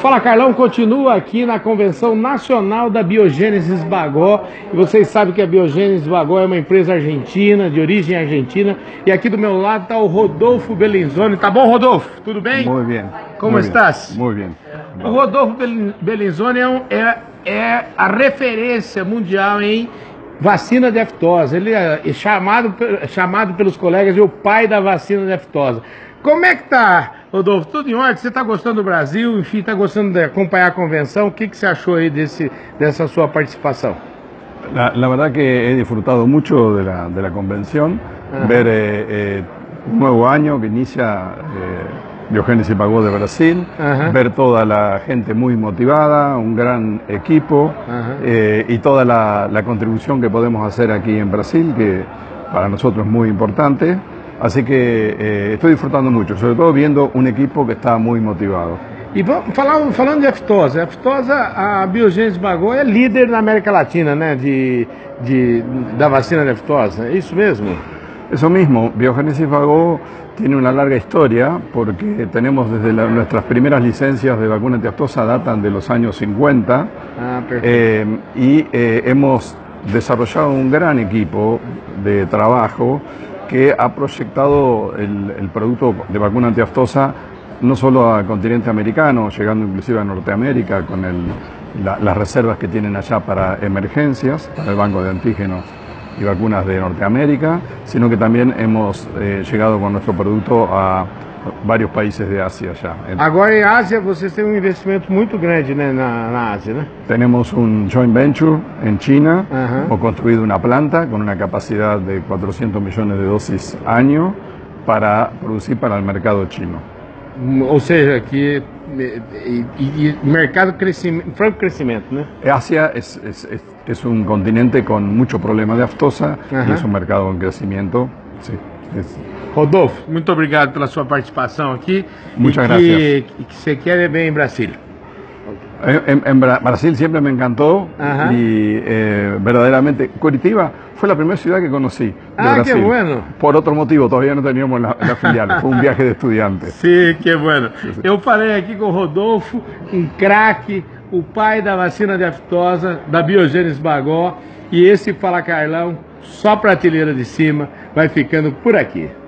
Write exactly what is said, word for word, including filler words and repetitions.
Fala Carlão continua aqui na Convenção Nacional da Biogênesis Bagó. E vocês sabem que a Biogênesis Bagó é uma empresa argentina, de origem argentina. E aqui do meu lado está o Rodolfo Bellinzoni. Tá bom, Rodolfo? Tudo bem? Muy bien. Como muy estás? Bien, muy bien. O Rodolfo Bellinzoni é, um, é, é a referência mundial em vacina de aftosa. Ele é chamado, chamado pelos colegas de o pai da vacina de aftosa. Como é que tá, Rodolfo? Tudo em ordem? Você está gostando do Brasil? Enfim, está gostando de acompanhar a convenção? O que, que você achou aí desse, dessa sua participação? La, la verdad que he disfrutado mucho de la, de la convención, uh-huh. ver eh, eh, un nuevo año que inicia eh, Biogénesis Bagó de Brasil, uh-huh. ver toda la gente muy motivada, un gran equipo uh-huh. eh, y toda la, la contribución que podemos hacer aquí en Brasil, que para nosotros es muy importante. Así que eh, estoy disfrutando mucho, sobre todo viendo un equipo que está muy motivado. E vamos falar, falando de aftosa, a aftosa, a Biogênesis Bagó é líder na América Latina, né, de, de, da vacina de aftosa, ¿es isso mesmo? Eso mismo, Biogénesis Bagó tiene una larga historia porque tenemos desde la, nuestras primeras licencias de vacuna antiaftosa datan de los años cincuenta ah, eh, y eh, hemos desarrollado un gran equipo de trabajo que ha proyectado el, el producto de vacuna antiaftosa no solo al continente americano, llegando inclusive a Norteamérica con el, la, las reservas que tienen allá para emergencias, para el Banco de Antígenos y Vacunas de Norteamérica, sino que también hemos eh, llegado con nuestro producto a vários países de Ásia já. Agora em Ásia vocês têm um investimento muito grande, né, na, na Ásia, né? Tenemos un joint venture en China, uh-huh. hemos construido una planta con una capacidad de cuatrocientos millones de dosis año para producir para el mercado chino. Ou seja, que e, e, mercado crescimento, franco crescimento, né? Asia es, es, es, es un continente con mucho problema de aftosa uh-huh. y es un mercado en crecimiento. Sí, es... Rodolfo, muito obrigado pela sua participação aqui. Muchas e gracias. Que, e que você quer bem em Brasília. En, en Brasil siempre me encantó Ajá. y eh, verdaderamente Curitiba fue la primera ciudad que conocí de ah, Brasil. Qué bueno. Por otro motivo, todavía no teníamos la, la filial, fue un viaje de estudiantes. Sim, que bueno. Eu falei aqui com o Rodolfo, um craque, o pai da vacina de aftosa, da Biogênesis Bagó, e esse Fala Carlão, só prateleira de cima, vai ficando por aqui.